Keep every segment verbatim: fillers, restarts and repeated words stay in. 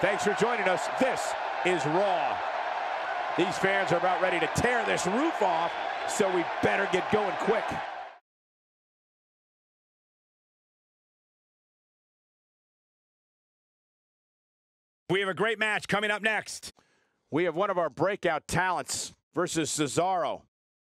Thanks for joining us. This is Raw. These fans are about ready to tear this roof off, so we better get going quick. We have a great match coming up next. We have one of our breakout talents versus Cesaro.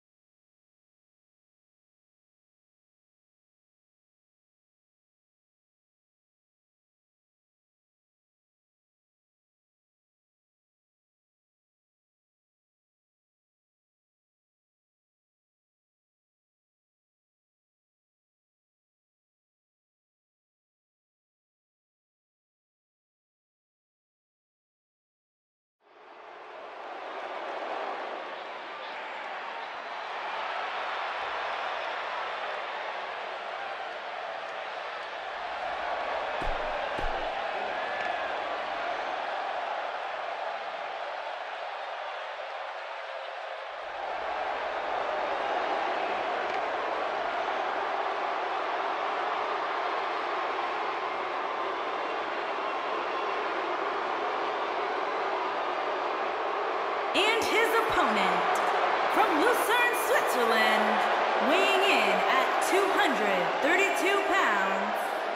And his opponent, from Lucerne, Switzerland, weighing in at two hundred thirty-two pounds,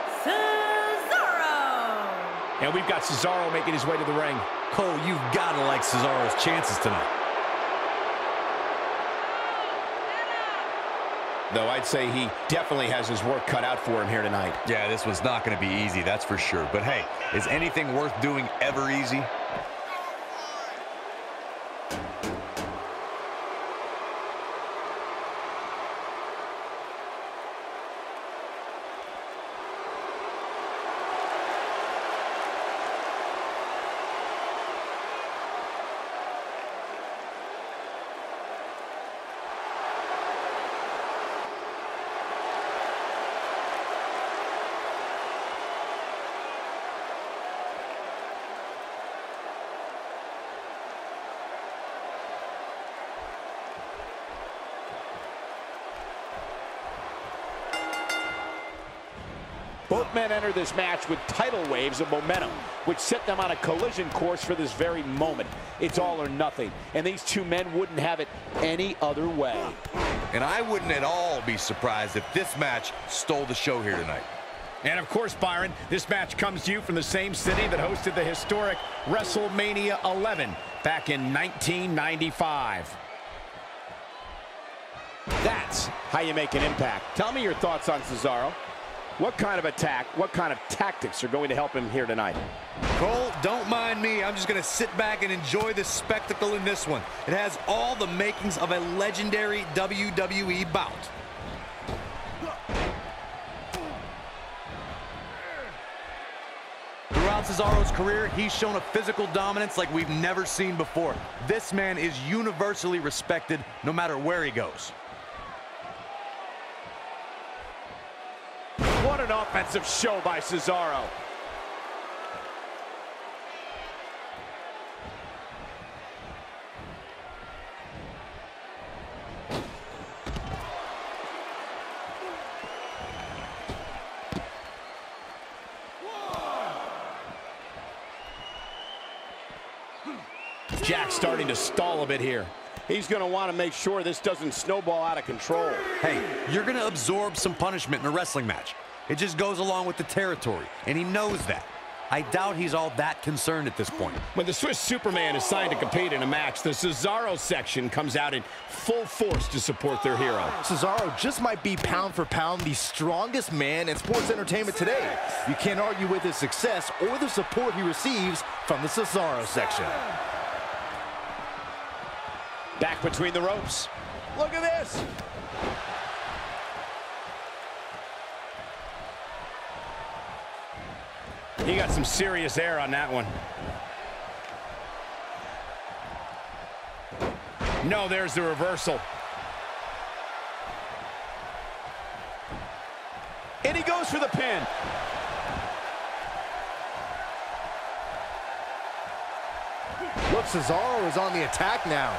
Cesaro! And we've got Cesaro making his way to the ring. Cole, you've got to like Cesaro's chances tonight. Though I'd say he definitely has his work cut out for him here tonight. Yeah, this one's not going to be easy, that's for sure. But hey, is anything worth doing ever easy? Both men enter this match with tidal waves of momentum, which set them on a collision course for this very moment. It's all or nothing, and these two men wouldn't have it any other way. And I wouldn't at all be surprised if this match stole the show here tonight. And of course, Byron, this match comes to you from the same city that hosted the historic WrestleMania eleven back in nineteen ninety-five. That's how you make an impact. Tell me your thoughts on Cesaro. What kind of attack, what kind of tactics are going to help him here tonight? Cole, don't mind me. I'm just going to sit back and enjoy the spectacle in this one. It has all the makings of a legendary W W E bout. Throughout Cesaro's career, he's shown a physical dominance like we've never seen before. This man is universally respected no matter where he goes. What an offensive show by Cesaro. Jack's starting to stall a bit here. He's going to want to make sure this doesn't snowball out of control. Hey, you're going to absorb some punishment in a wrestling match. It just goes along with the territory, and he knows that. I doubt he's all that concerned at this point. When the Swiss Superman is signed to compete in a match, the Cesaro section comes out in full force to support their hero. Cesaro just might be pound for pound the strongest man in sports entertainment today. You can't argue with his success or the support he receives from the Cesaro section. Back between the ropes. Look at this. He got some serious air on that one. No, there's the reversal. And he goes for the pin. Look, Cesaro is on the attack now.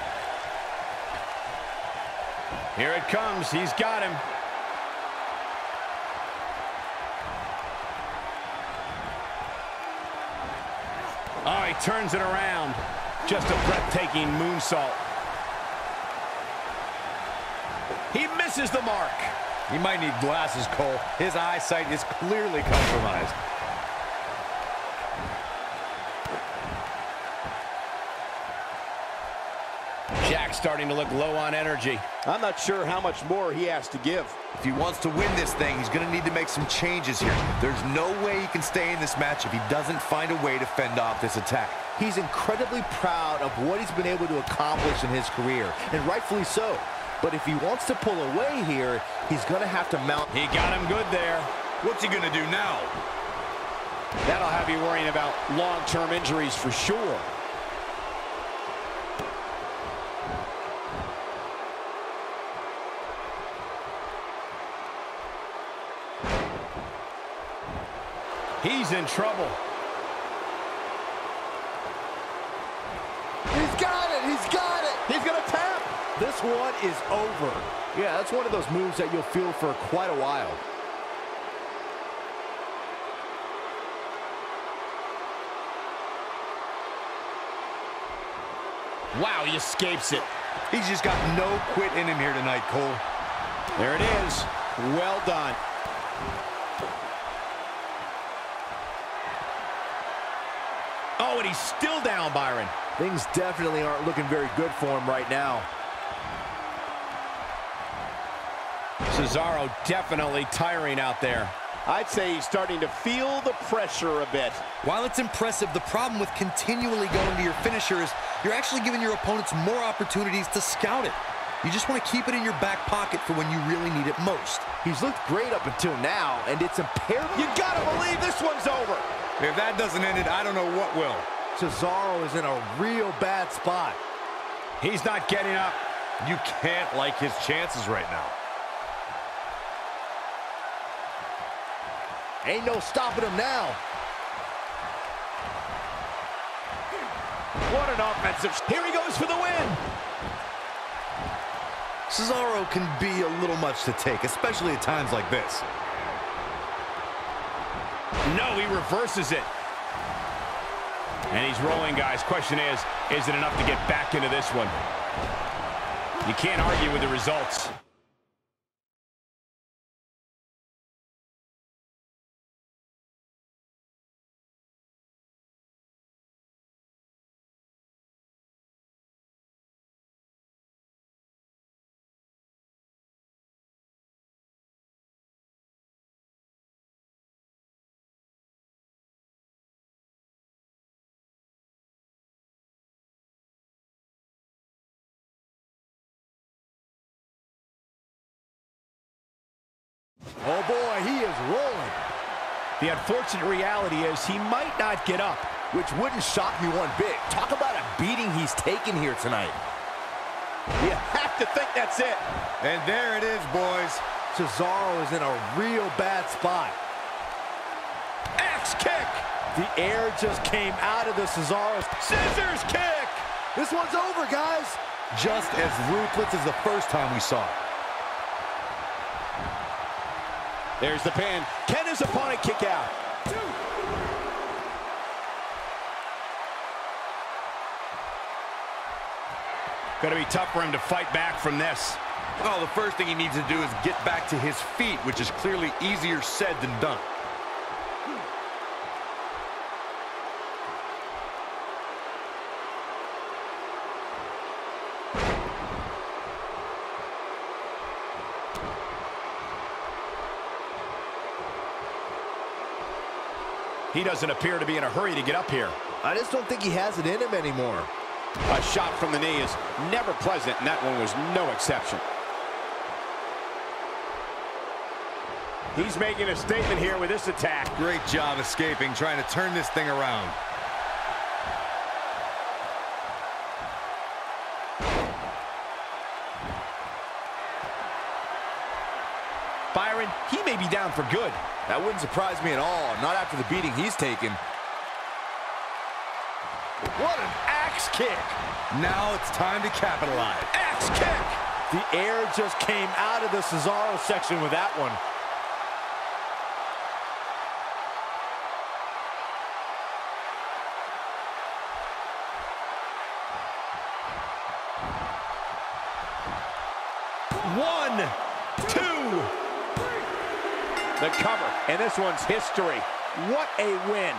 Here it comes. He's got him. Oh, he turns it around. Just a breathtaking moonsault. He misses the mark. He might need glasses, Cole. His eyesight is clearly compromised. Jack's starting to look low on energy. I'm not sure how much more he has to give. If he wants to win this thing, he's going to need to make some changes here. There's no way he can stay in this match if he doesn't find a way to fend off this attack. He's incredibly proud of what he's been able to accomplish in his career, and rightfully so. But if he wants to pull away here, he's going to have to mount. He got him good there. What's he going to do now? That'll have you worrying about long-term injuries for sure. He's in trouble. He's got it! He's got it! He's going to tap! This one is over. Yeah, that's one of those moves that you'll feel for quite a while. Wow, he escapes it. He's just got no quit in him here tonight, Cole. There it is. Well done. Oh, and he's still down, Byron. Things definitely aren't looking very good for him right now. Cesaro definitely tiring out there. I'd say he's starting to feel the pressure a bit. While it's impressive, the problem with continually going to your finisher is you're actually giving your opponents more opportunities to scout it. You just want to keep it in your back pocket for when you really need it most. He's looked great up until now, and it's imperative. You gotta believe this one's over. If that doesn't end it, I don't know what will. Cesaro is in a real bad spot. He's not getting up. You can't like his chances right now. Ain't no stopping him now. What an offensive. Here he goes for the win. Cesaro can be a little much to take, especially at times like this. No, he reverses it. And he's rolling, guys. Question is, is it enough to get back into this one? You can't argue with the results. Oh boy, he is rolling. The unfortunate reality is he might not get up. Which wouldn't shock me one bit. Talk about a beating he's taken here tonight. You have to think that's it. And there it is, boys. Cesaro is in a real bad spot. Axe kick. The air just came out of the Cesaro. Scissors kick. This one's over, guys. Just as ruthless as the first time we saw it. There's the pin. Can his opponent kick out? Going to be tough for him to fight back from this. Oh, the first thing he needs to do is get back to his feet, which is clearly easier said than done. He doesn't appear to be in a hurry to get up here. I just don't think he has it in him anymore. A shot from the knee is never pleasant, and that one was no exception. He's making a statement here with this attack. Great job escaping, trying to turn this thing around. Byron, he may be down for good. That wouldn't surprise me at all, not after the beating he's taken. What an axe kick! Now it's time to capitalize. Axe kick! The air just came out of the Cesaro section with that one. One, two. The cover, and this one's history. What a win.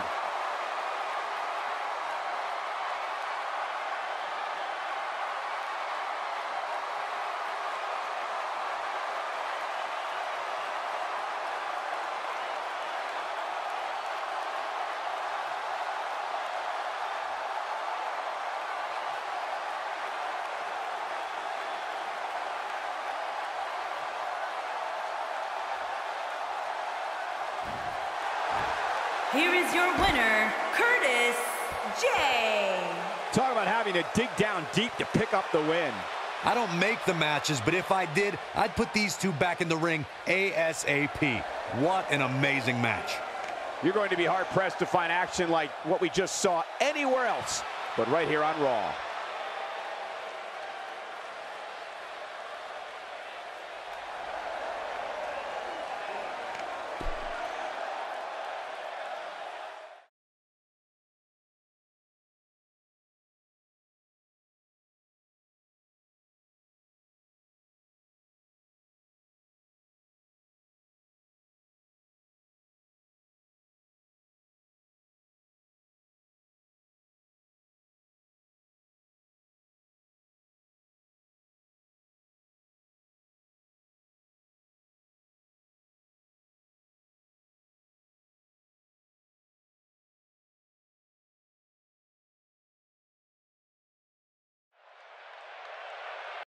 Here is your winner, Curtis Jay. Talk about having to dig down deep to pick up the win. I don't make the matches, but if I did, I'd put these two back in the ring ASAP. What an amazing match. You're going to be hard-pressed to find action like what we just saw anywhere else, but right here on Raw.